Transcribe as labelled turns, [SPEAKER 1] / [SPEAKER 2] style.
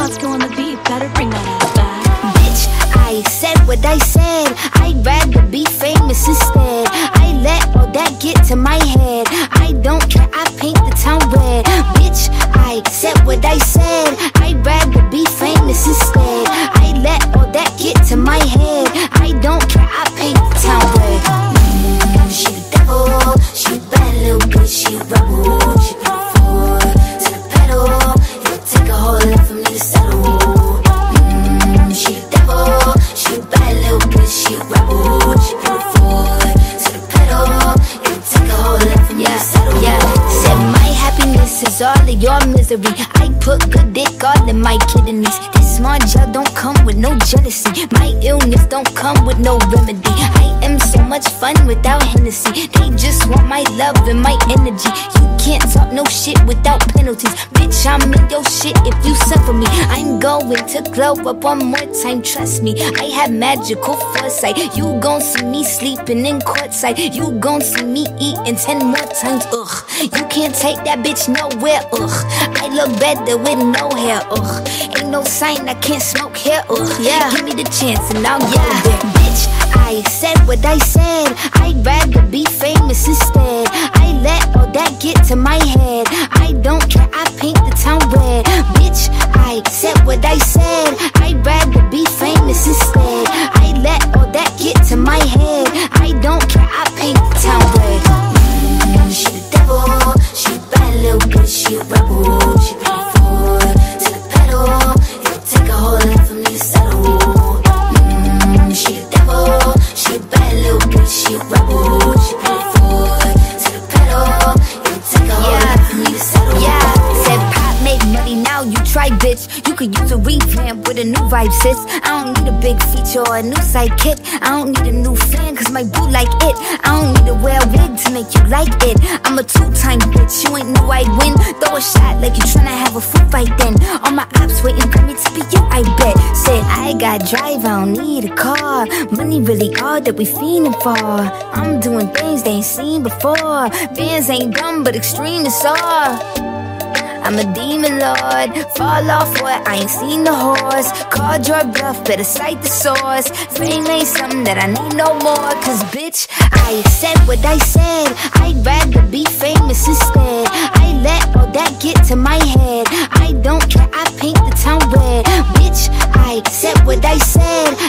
[SPEAKER 1] Madsko on the beat, better bring that ass back.
[SPEAKER 2] Bitch, I said what I said. I'd rather be famous instead. I let all that get to my head. I don't care, I paint the town red. Bitch, I said what I said. I'd rather be famous instead. I let all that get to my head. I don't care, I paint the town red. She the devil, she a bad little bitch, she a rebel. She put her foot to the pedal. It'll take a whole lot for me to settle. She the devil, she a bad little bitch, she a rebel. She put her foot to the pedal. It'll take a whole lot for me to settle. Yeah, said my happiness is all of your misery. I put good dick all in my kidneys. This smart gel don't come with no jealousy. My illness don't come with no remedy. I am so much fun without Hennessy. They just want my love and my energy. You can't talk no shit without penalties. Bitch, I'm in your shit if you suffer me. I'm going to glow up one more time, trust me. I have magical foresight. You gon' see me sleeping in courtside. You gon' see me eating 10 more times, ugh. You can't take that bitch nowhere, ugh. I look better with no hair, ugh. Ain't no sign I can't smoke here, ugh. Yeah, give me the chance and I'll go there. Bitch, I said what I said. I'd rather be famous instead. I let all that get to my head. I don't care, I paint the town red. Bitch, I said what I said. I'd rather be famous instead. I let all that get to my head. I don't care, I paint the town red. She the devil, she a bad little bitch, she a rebel. She put her foot to the pedal. It'll take a whole lot for me to settle. She the devil, she a bad little bitch, she a rebel. She put her foot to the pedal. It'll take a whole lot for me to settle. Yeah, said pop make money, now you try, bitch. You could use a revamp with a new vibe, sis. I don't need a big feature or a new sidekick. I don't need a new fan, cause my boo like it. I don't need to wear a wig to make you like it. I'm a two-time bitch, you ain't know I'd win. Throw a shot like you tryna have a foot fight then. All my ops waiting for me to be you, I bet. Said I got drive, I don't need a car. Money really all that we fiending for. I'm doing things they ain't seen before. Bands ain't dumb but extreme is all. I'm a demon lord, fall off what, I ain't seen the horse. Called your bluff, better cite the source. Fame ain't something that I need no more. Cause bitch, I said what I said. I'd rather be famous instead. I let all that get to my head. I don't care, I paint the town red. Bitch, I said what I said.